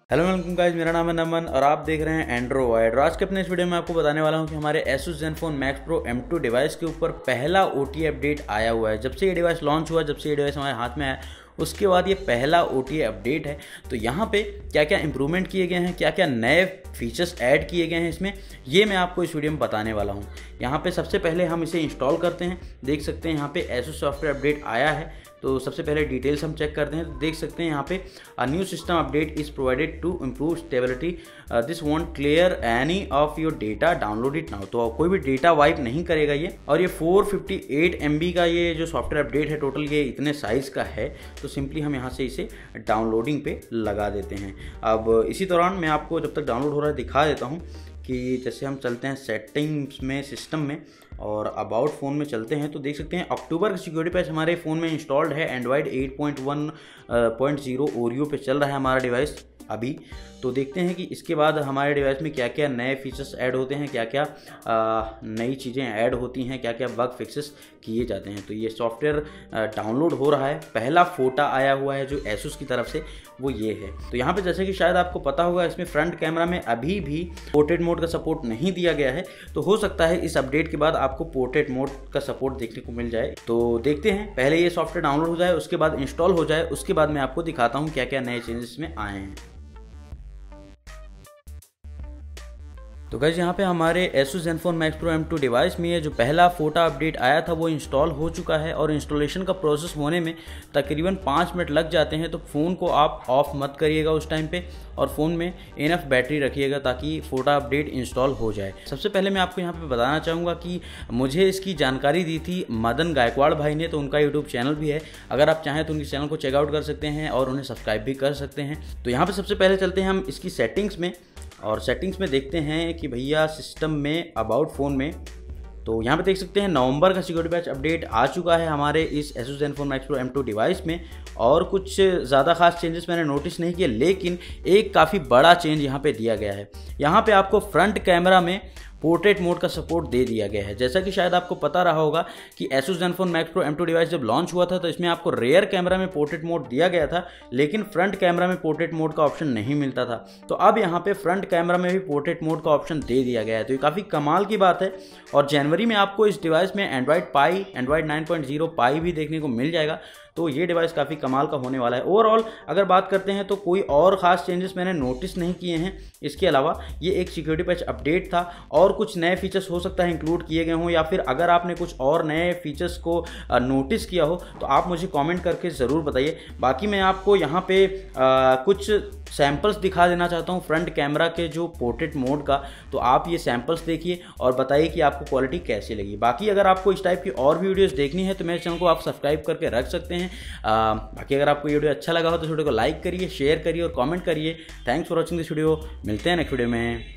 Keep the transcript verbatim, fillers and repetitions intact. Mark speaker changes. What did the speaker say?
Speaker 1: Hello welcome guys, मेरा नाम है नमन और आप देख रहे हैं एंड्रॉयड। और आज के अपने इस वीडियो में आपको बताने वाला हूं कि हमारे Asus Zenfone Max Pro M two device के ऊपर पहला ओ टी अपडेट आया हुआ है। जब से ये डिवाइस लॉन्च हुआ, जब से ये डिवाइस हमारे हाथ में आया, उसके बाद ये पहला ओ टी अपडेट है। तो यहाँ पे क्या क्या इंप्रूवमेंट किए गए हैं, क्या क्या नए फीचर्स ऐड किए गए हैं इसमें, ये मैं आपको इस वीडियो में बताने वाला हूँ। यहाँ पे सबसे पहले हम इसे इंस्टॉल करते हैं। देख सकते हैं यहाँ पे Asus सॉफ्टवेयर अपडेट आया है। तो सबसे पहले डिटेल्स हम चेक करते हैं। तो देख सकते हैं यहाँ पे a new system update is provided to improve stability, this won't clear any of your data, download it now. तो कोई भी डेटा वाइप नहीं करेगा ये। और ये four fifty eight M B का ये जो सॉफ्टवेयर अपडेट है, टोटल ये इतने साइज़ का है। तो सिंपली हम यहाँ से इसे डाउनलोडिंग पे लगा देते हैं। अब इसी दौरान मैं आपको जब तक डाउनलोड हो रहा है दिखा देता हूँ कि जैसे हम चलते हैं सेटिंग्स में, सिस्टम में, और अबाउट फ़ोन में चलते हैं। तो देख सकते हैं अक्टूबर का सिक्योरिटी पैच हमारे फ़ोन में इंस्टॉल्ड है। Android eight point one point zero Oreo पे चल रहा है हमारा डिवाइस अभी। तो देखते हैं कि इसके बाद हमारे डिवाइस में क्या क्या नए फीचर्स ऐड होते हैं, क्या क्या नई चीज़ें ऐड होती हैं, क्या क्या बग फिक्सेस किए जाते हैं। तो ये सॉफ्टवेयर डाउनलोड हो रहा है। पहला फोटा आया हुआ है जो Asus की तरफ से, वो ये है। तो यहाँ पे जैसे कि शायद आपको पता होगा, इसमें फ्रंट कैमरा में अभी भी पोर्ट्रेट मोड का सपोर्ट नहीं दिया गया है। तो हो सकता है इस अपडेट के बाद आपको पोर्ट्रेट मोड का सपोर्ट देखने को मिल जाए। तो देखते हैं, पहले ये सॉफ्टवेयर डाउनलोड हो जाए, उसके बाद इंस्टॉल हो जाए, उसके बाद मैं आपको दिखाता हूँ क्या क्या नए चेंजेस में आए हैं। तो गाइस यहाँ पे हमारे Asus Zenfone Max Pro M two device में ये जो पहला फोटा अपडेट आया था वो इंस्टॉल हो चुका है। और इंस्टॉलेशन का प्रोसेस होने में तकरीबन पाँच मिनट लग जाते हैं। तो फ़ोन को आप ऑफ मत करिएगा उस टाइम पे, और फ़ोन में इनफ बैटरी रखिएगा ताकि फोटा अपडेट इंस्टॉल हो जाए। सबसे पहले मैं आपको यहाँ पे बताना चाहूँगा कि मुझे इसकी जानकारी दी थी मदन गायकवाड़ भाई ने। तो उनका यूट्यूब चैनल भी है, अगर आप चाहें तो उनके चैनल को चेकआउट कर सकते हैं और उन्हें सब्सक्राइब भी कर सकते हैं। तो यहाँ पर सबसे पहले चलते हैं हम इसकी सेटिंग्स में, और सेटिंग्स में देखते हैं कि भैया सिस्टम में अबाउट फ़ोन में, तो यहाँ पे देख सकते हैं नवंबर का सिक्योरिटी पैच अपडेट आ चुका है हमारे इस Asus Zenfone Max Pro M two device में। और कुछ ज़्यादा खास चेंजेस मैंने नोटिस नहीं किए, लेकिन एक काफ़ी बड़ा चेंज यहाँ पे दिया गया है। यहाँ पे आपको फ्रंट कैमरा में पोर्ट्रेट मोड का सपोर्ट दे दिया गया है। जैसा कि शायद आपको पता रहा होगा कि Asus Zenfone Max Pro M two device जब लॉन्च हुआ था तो इसमें आपको रेयर कैमरा में पोर्ट्रेट मोड दिया गया था, लेकिन फ्रंट कैमरा में पोर्ट्रेट मोड का ऑप्शन नहीं मिलता था। तो अब यहाँ पे फ्रंट कैमरा में भी पोर्ट्रेट मोड का ऑप्शन दे दिया गया है। तो ये काफ़ी कमाल की बात है। और जनवरी में आपको इस डिवाइस में Android pie, Android nine point zero pie भी देखने को मिल जाएगा। तो ये डिवाइस काफ़ी कमाल का होने वाला है। ओवरऑल अगर बात करते हैं तो कोई और ख़ास चेंजेस मैंने नोटिस नहीं किए हैं। इसके अलावा ये एक सिक्योरिटी पैच अपडेट था, और कुछ नए फीचर्स हो सकता है इंक्लूड किए गए हों, या फिर अगर आपने कुछ और नए फीचर्स को नोटिस किया हो तो आप मुझे कमेंट करके ज़रूर बताइए। बाकी मैं आपको यहाँ पे आ, कुछ सैम्पल्स दिखा देना चाहता हूँ फ्रंट कैमरा के जो पोर्ट्रेट मोड का। तो आप ये सैम्पल्स देखिए और बताइए कि आपको क्वालिटी कैसी लगी। बाकी अगर आपको इस टाइप की और भी वीडियोस देखनी है तो मेरे चैनल को आप सब्सक्राइब करके रख सकते हैं। आ, बाकी अगर आपको ये वीडियो अच्छा लगा हो तो वीडियो को लाइक करिए, शेयर करिए और कमेंट करिए। Thanks for watching this video. मिलते हैं नेक्स्ट वीडियो में।